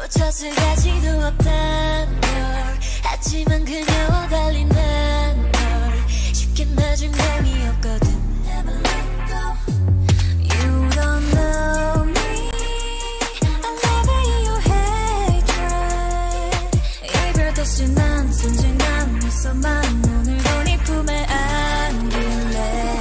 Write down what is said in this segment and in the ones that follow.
놓쳤을 가치도 없단 걸. 하지만 그녀와 달리 난 널 쉽게 놔준 감이 없거든. Never let go. You don't know me. I live in your hatred. 이별 다시 난 순진한 미소만 오늘도 네 품에 안길래.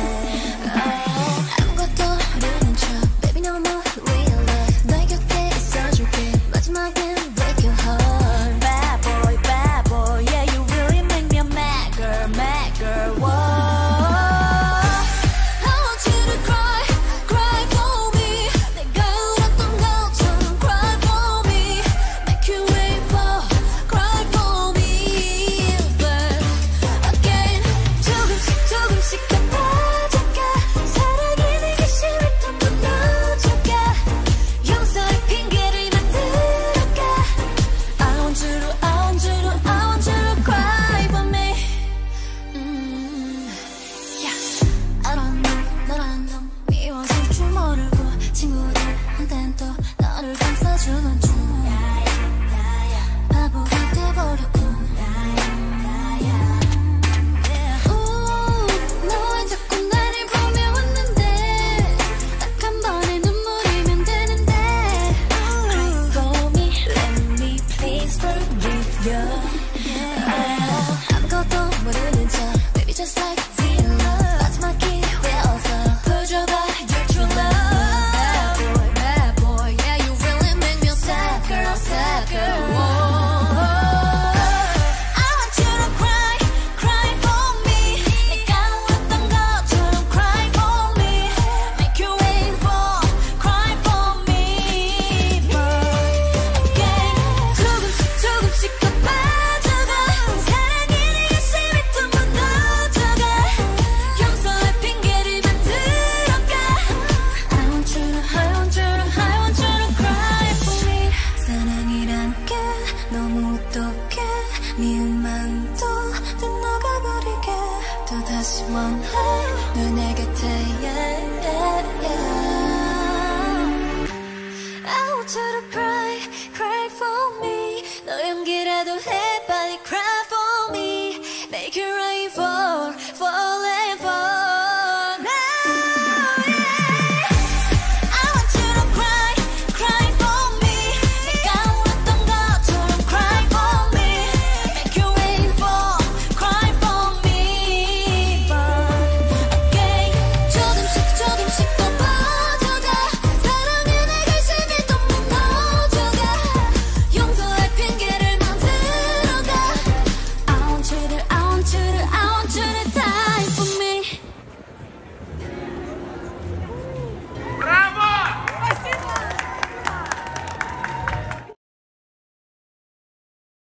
아무것도 모르는 척 Baby no more real love. 너의 곁에 있어줄게. 마지막엔 break your heart. Bad boy, bad boy. Yeah, you really make me a mad girl, mad girl. Whoa. I want you to cry, cry for me. 내가 울었던 것처럼 cry for me. Make you wait for, cry for me. But again, 조금씩 조금씩 더 빠져가. 사랑이 내게 심했던 무너져가. 용서의 핑계를 만들어가. I want you to, I want you to, I want you to cry for me. Yeah. I don't know, 너란 놈 미워질 줄 모르고 친구들한텐 또 너를 감싸주는 중. 바보가 돼버렸고. 너와 자꾸 나를 보며 웃는데 딱 한 번의 눈물이면 되는데. Cry for me, let me please forgive you. 아무것도 모르는 척 Baby just like real love. 마지막 기회 어서 보여줘봐 your true love. Bad boy, bad boy. Yeah, you really make me a sad girl, sad girl. Whoa. I want you to cry, cry for me. 내가 울었던 것처럼 cry for me. Make you wait for, cry for me. But again, 조금씩 조금씩 더 빠져가. 사랑이 내게 심히 또 무너져가. 용서의 핑계를 만들어가. I want you to, I want you to, I want you to cry for me. 사랑이란 게 너무 똑똑해. 미운 마음도 다 녹아버리게. 또다시 원해 널 내 곁에. yeah, yeah, yeah. I want you to